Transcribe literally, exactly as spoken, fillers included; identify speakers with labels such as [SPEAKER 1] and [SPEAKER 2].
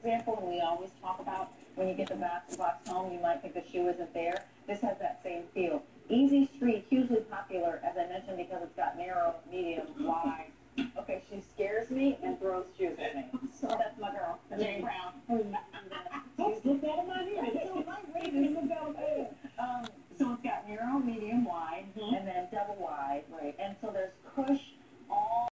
[SPEAKER 1] example, and we always talk about when you get the box box home, you might think the shoe isn't there. This has that same feel. Easy Street, hugely popular, as I mentioned, because it's got narrow, medium, wide. Okay, she scares me and throws shoes at me. So that's my girl, Jane Brown.